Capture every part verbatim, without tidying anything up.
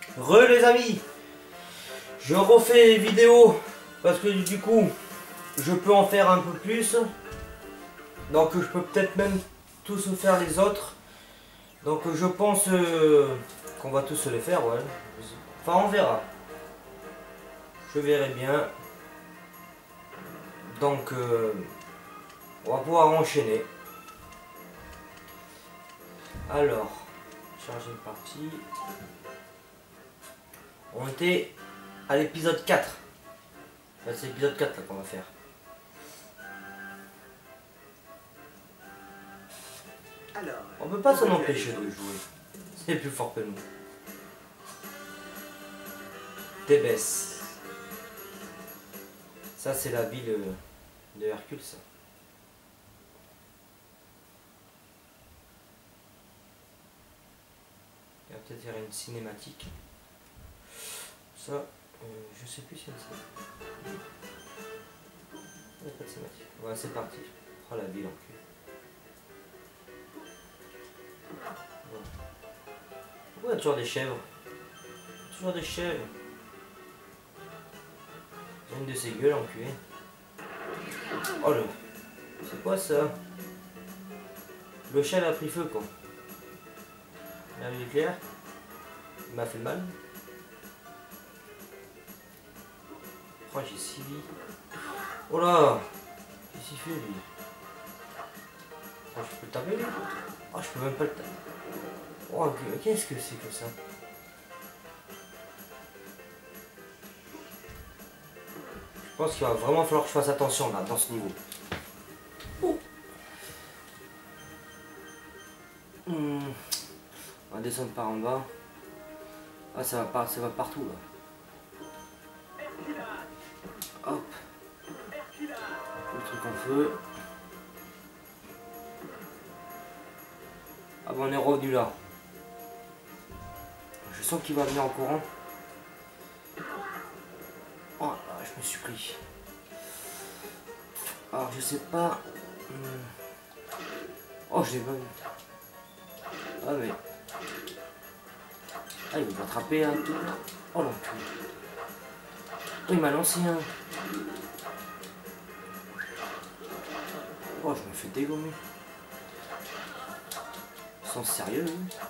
Re les amis, je refais les vidéos parce que du coup je peux en faire un peu plus, donc je peux peut-être même tous faire les autres, donc je pense euh, qu'on va tous les faire, ouais. Enfin on verra, je verrai bien, donc euh, on va pouvoir enchaîner. Alors, charger une partie. On était à l'épisode quatre. Enfin, c'est l'épisode quatre là qu'on va faire. Alors, On peut pas s'en empêcher de jouer. C'est plus fort que nous. Thébès. Ça c'est la ville de Hercule ça. Il va peut-être faire une cinématique. Ça, euh, je sais plus si c'est ça. Il n'y a pas de cinématique. Ouais, c'est parti. Oh la ville en cul. Ouais. Pourquoi il y a toujours des chèvres? Toujours des chèvres. J'ai une de ces gueules enculées. Oh le. C'est quoi ça? Le chèvre a pris feu quoi. La vie claire. Il m'a fait mal. Oh j'ai six vies. Oh là. Qu'est-ce qu'il fait lui? Oh je peux le taper lui? Oh je peux même pas le taper. Oh qu'est-ce que c'est que ça? Je pense qu'il va vraiment falloir que je fasse attention là dans ce niveau. Oh. Hmm. On va descendre par en bas. Ah ça va, pas, ça va partout là. Hop. Le truc en feu. Ah bon on est revenu là. Je sens qu'il va venir en courant. Oh là, je me suis pris. Alors je sais pas. Oh je l'ai pas vu. Ah mais. Ah il va m'attraper un tout. Oh l'enculé. Oh il m'a lancé un. Oh je me fais dégommer. Ils sont sérieux hein.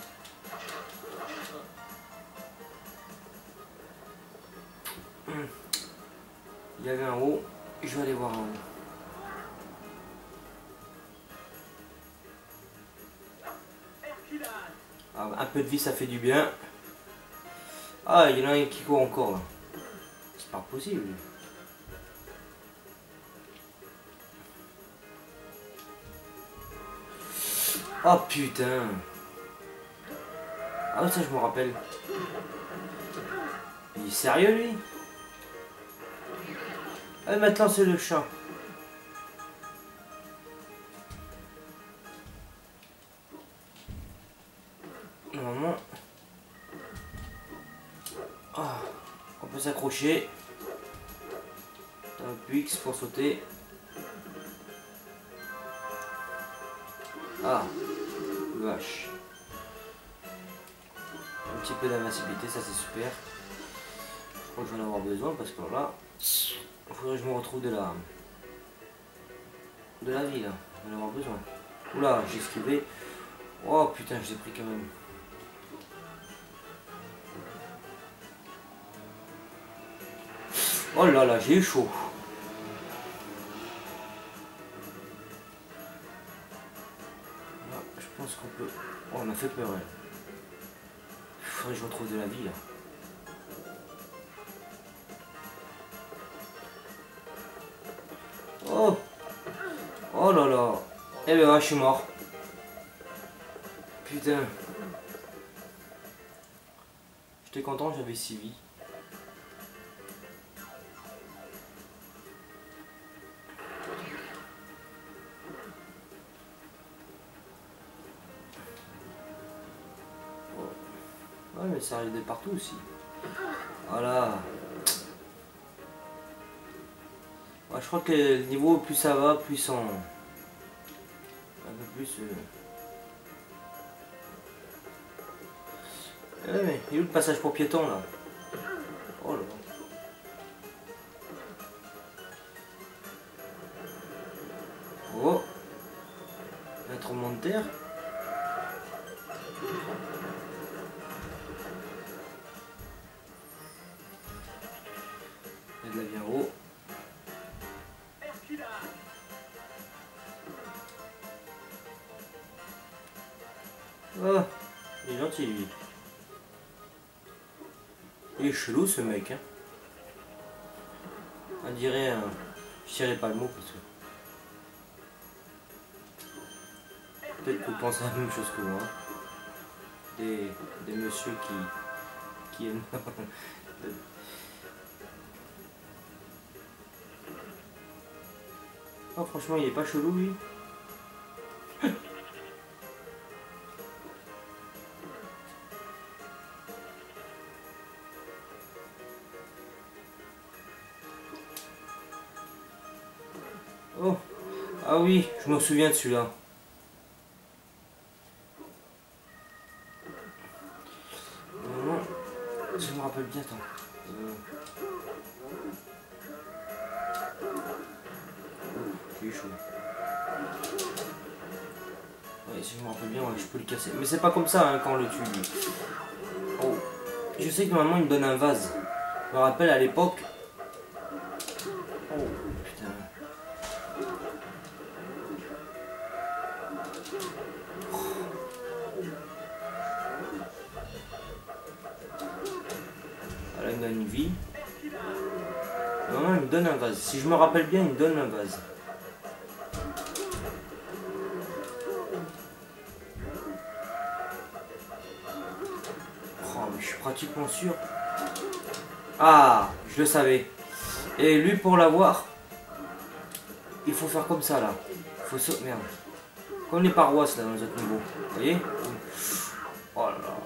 Il y avait un haut, je vais aller voir en haut. Ah, un peu de vie ça fait du bien. Ah il y en a un qui court encore là. C'est pas possible. Oh putain. Ah ça je me rappelle. Il est sérieux lui? Ah maintenant c'est le chat. Normalement. Ah, on peut s'accrocher. Un X pour sauter. Ah, vache. Un petit peu d'invincibilité, ça c'est super. Je crois que je vais en avoir besoin parce que là, il faudrait que je me retrouve de la de la vie là. Je vais en avoir besoin. Oula, j'ai esquivé. Oh putain, je l'ai pris quand même. Oh là là, j'ai eu chaud. Là, je pense qu'on peut. Oh, elle m'a fait peur elle. Il faudrait que je retrouve de la vie là. Oh. Oh là là. Eh ben ouais, je suis mort. Putain. J'étais content, j'avais six vies. Oh. Ouais mais ça arrive de partout aussi. Voilà. Ouais, je crois que le niveau plus ça va, plus on... Un peu plus... Euh... Eh mais il est où le passage pour piétons là? Oh là là. Oh, un tremblement de terre. Il y a de la vie en haut. Oh, il est gentil lui. Il est chelou ce mec. Hein. On dirait un... Je dirais pas le mot parce que... Peut-être que vous pensez à la même chose que moi. Des, des messieurs qui, qui aiment. Oh, franchement, il est pas chelou lui. Oh, ah oui, je me souviens de celui-là. Je me rappelle bien, attends. Euh... Il est chaud. Ouais, si je me rappelle bien, ouais, je peux le casser. Mais c'est pas comme ça hein, quand on le tue. Oh. Je sais que normalement il me donne un vase. Je me rappelle à l'époque. Oh putain. Ah, là il me donne une vie. Normalement il me donne un vase. Si je me rappelle bien, il me donne un vase. Oh mais je suis pratiquement sûr. Ah, je le savais. Et lui pour l'avoir, il faut faire comme ça là. Il faut sauter. Merde. Comme les paroisses là dans les autres niveaux. Vous voyez? Oh là là.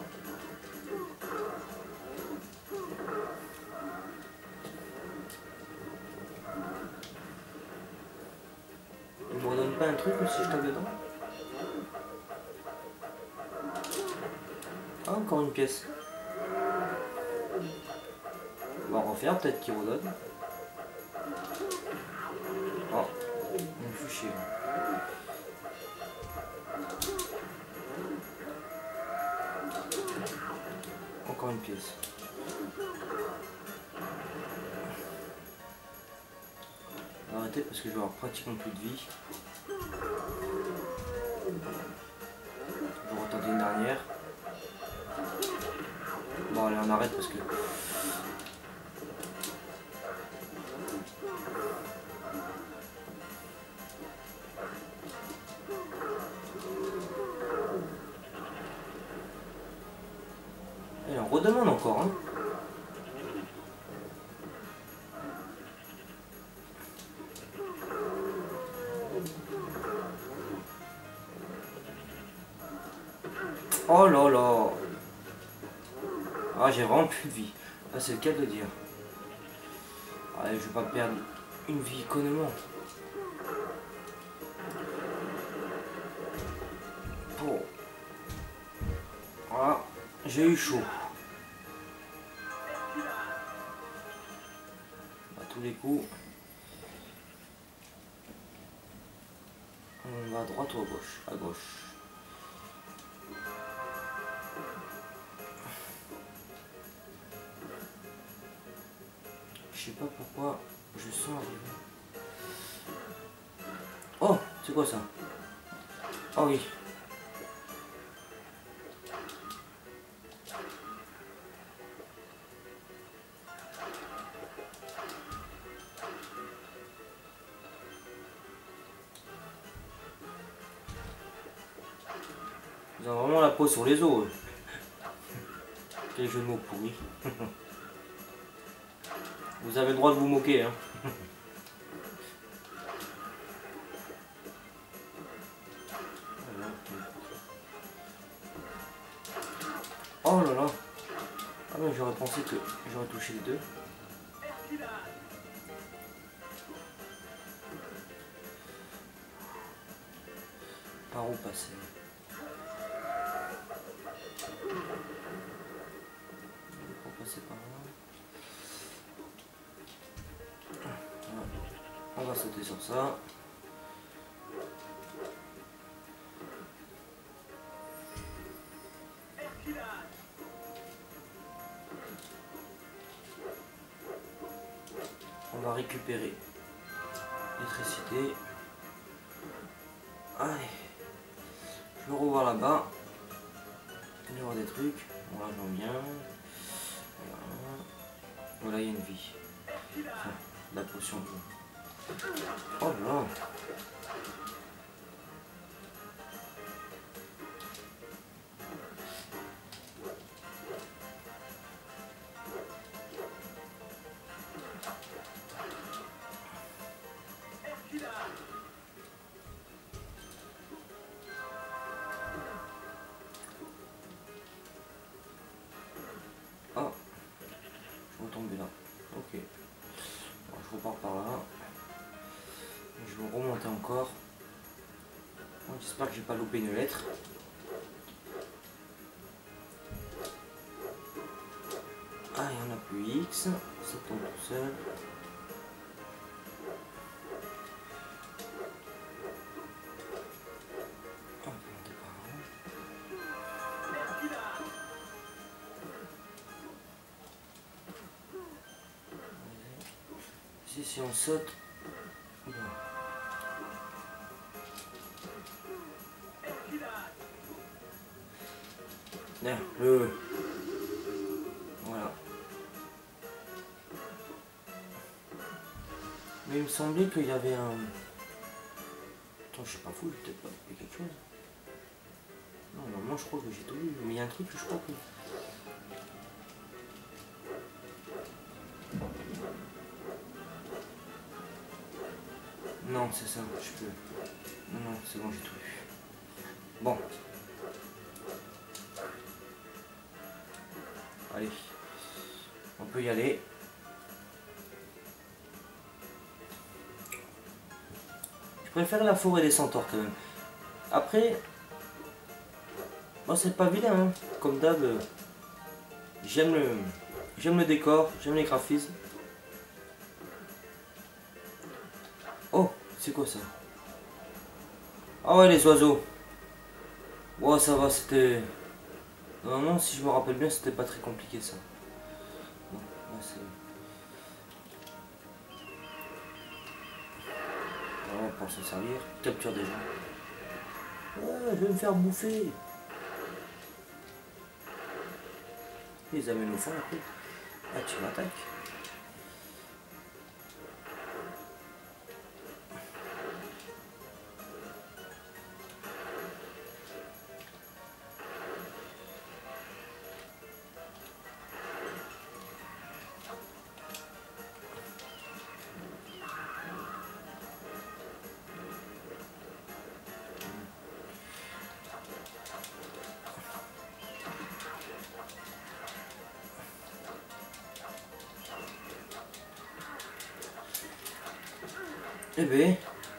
Il me redonne pas un truc si je tape dedans? Ah, encore une pièce. On va refaire, peut-être qu'il redonne. Oh, on me fait chier. Encore une pièce. On va arrêter parce que je vais avoir pratiquement plus de vie. On va retenter une dernière. Bon allez, on arrête parce que... Et on redemande encore, hein. Oh là là. Ah, j'ai vraiment plus de vie. Ah, c'est le cas de le dire. Allez, je vais pas perdre une vie connement. Bon. Voilà, j'ai eu chaud. À tous les coups. On va à droite ou à gauche? À gauche. Je sais pas pourquoi je sens arriver. Oh, c'est quoi ça? Oh oui. Ils ont vraiment la peau sur les os. Quel jeu de mots pourri. Vous avez le droit de vous moquer, hein. Oh là là. Ah mais j'aurais pensé que j'aurais touché les deux. Par où passer? passer par là. Voilà. On va sauter sur ça. On va récupérer l'électricité. Allez, je me revois là-bas. Il y aura des trucs. Voilà, j'en viens. Voilà. Voilà, il y a une vie. Enfin, la potion de vie. Oh là. Ah, je vais tomber là. Ok. Bon, je repars par là. Je vais remonter encore. Bon, j'espère que j'ai pas loupé une lettre. Ah, il n'y en a plus X. Ça tombe tout seul. On peut monter par là. Ici, si on saute. Là, le. Voilà. Mais il me semblait qu'il y avait un. Attends, je suis pas fou, j'ai peut-être pas fait quelque chose. Non, normalement, je crois que j'ai tout vu, mais il y a un truc que je crois que. Non, c'est ça, je peux. Non, non, c'est bon, j'ai tout vu. Bon. Allez. On peut y aller. Je préfère la forêt des centaures quand même. Après, moi c'est pas vilain, hein. Comme d'hab, euh, j'aime le, j'aime le décor, j'aime les graphismes. Oh, c'est quoi ça? Ah ouais, les oiseaux. Ouais, ça va, c'était... Normalement, si je me rappelle bien, c'était pas très compliqué ça. Non, là c'est... On va s'en servir. Capture des gens. Ouais, je vais me faire bouffer. Ils les amènent au fond après. Ah, tu m'attaques. Eh ben.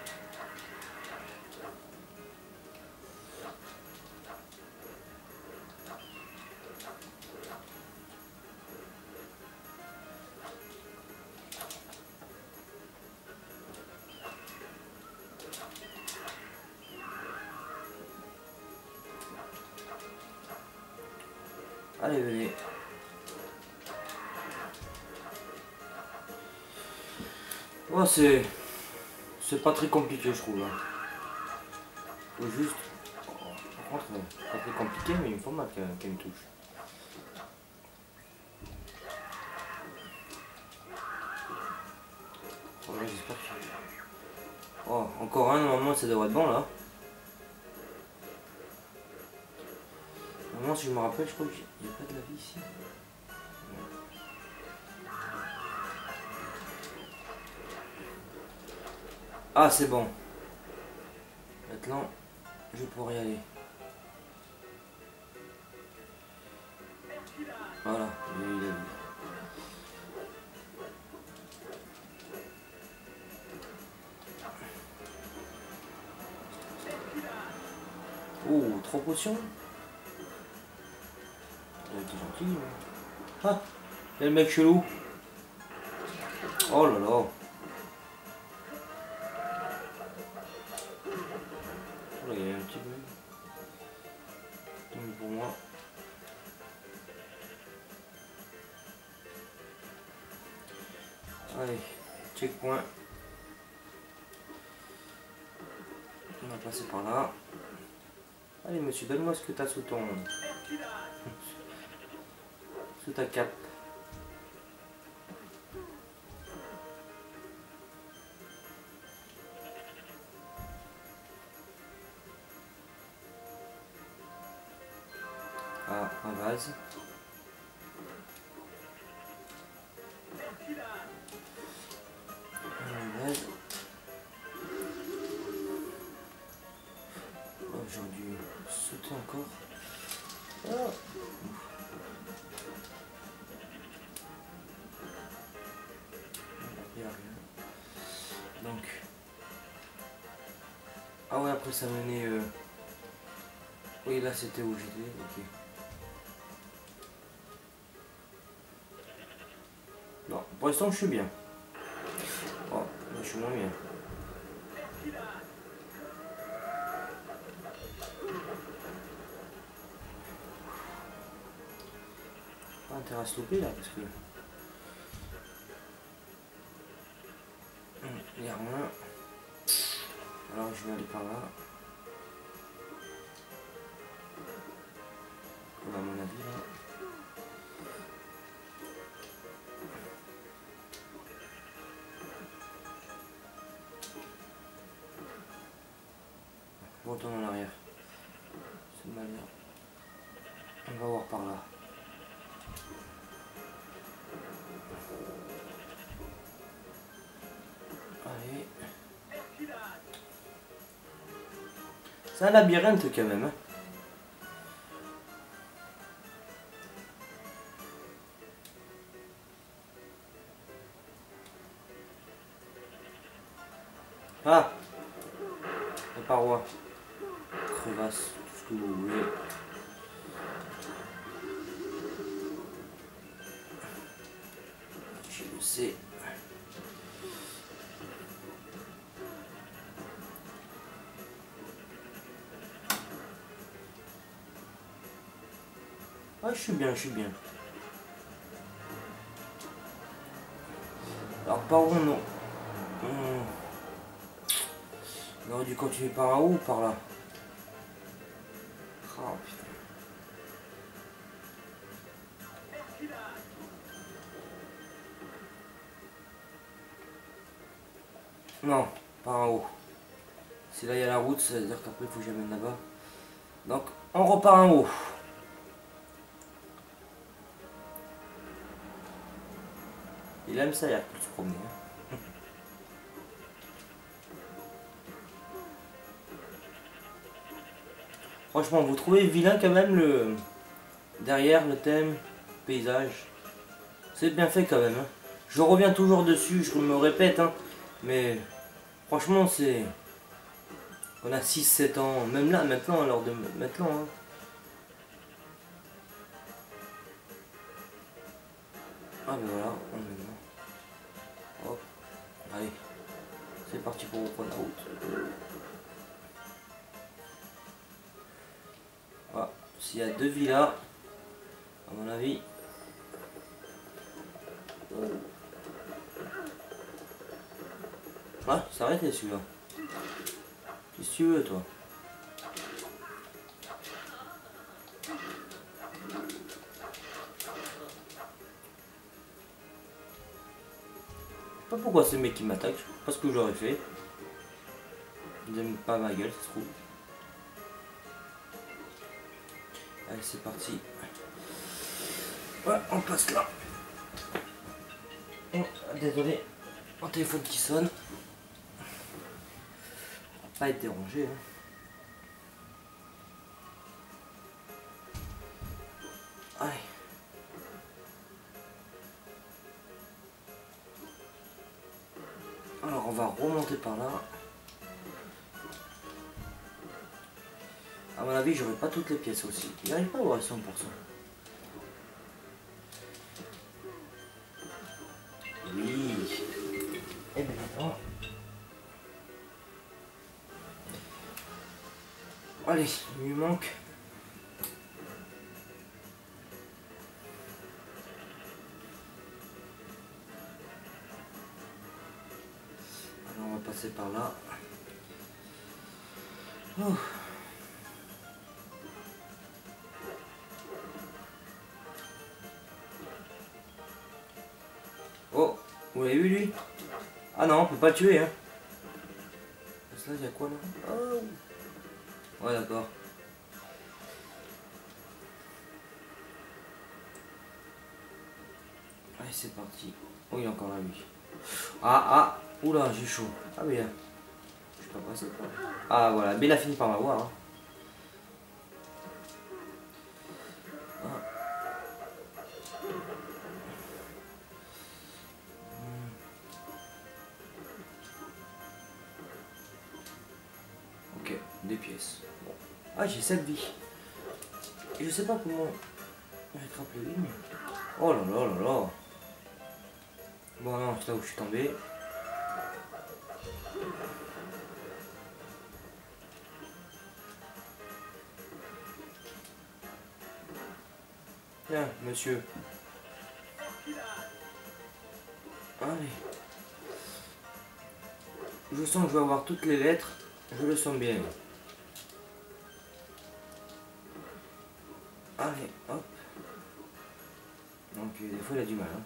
Allez, venez. Oh, c'est... C'est pas très compliqué, je trouve. Hein. Faut juste... Oh, par contre, c'est pas très compliqué, mais il me faut mal qu'elle me touche. Oh, là, j'espère que... Oh, encore un, normalement, ça devrait être bon, là. Normalement, si je me rappelle, je crois qu'il n'y a pas de la vie ici. Ah, c'est bon. Maintenant, je pourrais y aller. Voilà, il a eu la vie. Oh, trois potions. Il a été gentil. Mais... Ah, Quel mec chelou. Oh là là. Il y a un petit peu. Donc pour moi. Allez, checkpoint. On va passer par là. Allez monsieur, donne-moi ce que tu as sous ton... sous ta cape. Ah, un vase. Un vase. Oh, j'aurais dû sauter encore. Oh. Donc. Ah ouais, après ça menait... Euh... Oui, là c'était où j'étais, ok. Non, pour l'instant je suis bien. Oh, là je suis moins bien. Pas intérêt à se louper là, parce que... Il n'y a rien. Alors je vais aller par là. À mon avis là. On retourne en arrière. C'est mal là. On va voir par là. Allez. C'est un labyrinthe quand même. Hein. Ah, la paroi, crevasse, tout ce que vous voulez. Je le sais. Ah, je suis bien, je suis bien. Alors par où non? Hmm. On aurait dû continuer par en haut ou par là? Oh putain. Non, par en haut. Si là il y a la route, ça veut dire qu'après il faut que j'amène là-bas. Donc on repart en haut. Il aime ça, il y a plus de se promener. Hein. Franchement, vous trouvez vilain quand même le... derrière le thème, paysage. C'est bien fait quand même. Hein. Je reviens toujours dessus, je me répète. Hein. Mais franchement, c'est... On a six sept ans, même là, maintenant, alors de maintenant. Hein. Ah ben voilà, on est là. Hop, allez, c'est parti pour reprendre la route. Voilà, s'il y a deux villas, à mon avis. Ah, c'est arrêté celui-là. Qu'est-ce que tu veux, toi? Je sais pas pourquoi c'est le mec qui m'attaque, je sais pas ce que j'aurais fait. Ils aiment pas ma gueule, ça se trouve. Allez, c'est parti. Ouais, on passe là. Oh, désolé, mon téléphone qui sonne. Pas être dérangé. Hein. Allez. Alors on va remonter par là. À mon avis, j'aurai pas toutes les pièces aussi. Il n'arrive pas à avoir cent pour cent. Allez, il lui manque. Alors on va passer par là. Oh. Oh, vous l'avez vu lui? Ah non, on peut pas le tuer hein. Parce que là il y a quoi là? Oh. Ouais d'accord. Allez c'est parti. Oh il est encore là lui. Ah ah. Oula j'ai chaud. Ah mais là. Je suis pas passé quoi. Ah voilà, mais il a fini par m'avoir. Hein. Ok, des pièces. Bon. Ah, j'ai sept vies. Et je sais pas comment j'attrape les lignes. Oh là là là là. Bon, non, c'est là où je suis tombé. Tiens, monsieur. Allez. Je sens que je vais avoir toutes les lettres. Je le sens bien. Allez, hop. Donc, des fois, il a du mal. Hein.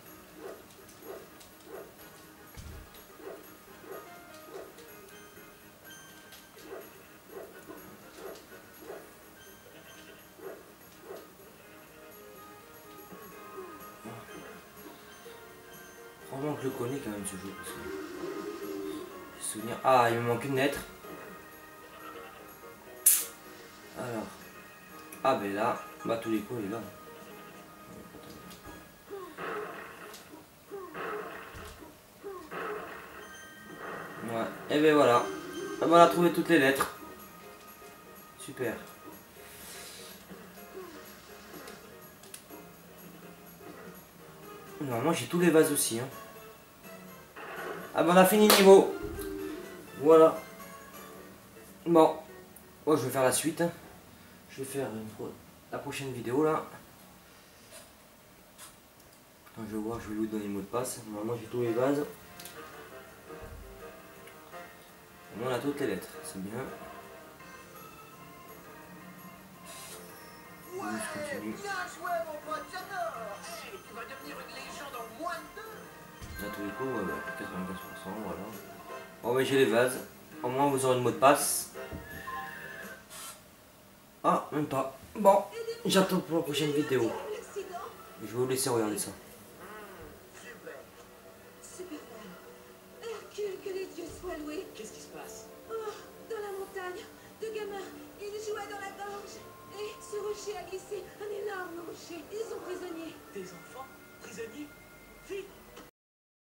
Franchement, que je le connais quand même ce jeu. Parce que... souvenir. Ah, il me manque une lettre. Alors. Ah, ben là, bah, tous les coups, il est là. Ouais, et ben voilà. On a trouvé toutes les lettres. Super. Non, moi j'ai tous les vases aussi. Hein. Ah ben on a fini le niveau. Voilà. Bon. Moi je vais faire la suite. Hein. Je vais faire une pro... la prochaine vidéo là. Quand je vais voir, je vais lui donner le mot de passe. Normalement j'ai tous les vases. On a toutes les lettres, c'est bien. Ouais, bien joué mon pote, j'adore. Hey, tu vas devenir une légende en moins de deux. À tous les coups, ouais, ouais, quatre-vingt-quinze pour cent, voilà. Bon ben j'ai les vases. Au moins vous aurez le mot de passe. Ah, même pas. Bon, j'attends pour la prochaine vidéo. Je vais vous laisser regarder ça. Super. Superman. Hercule, que les dieux soient loués. Qu'est-ce qui se passe? Oh, dans la montagne, deux gamins, ils jouaient dans la gorge. Et ce rocher a glissé, un énorme rocher. Ils sont prisonniers. Des enfants prisonniers? Vite,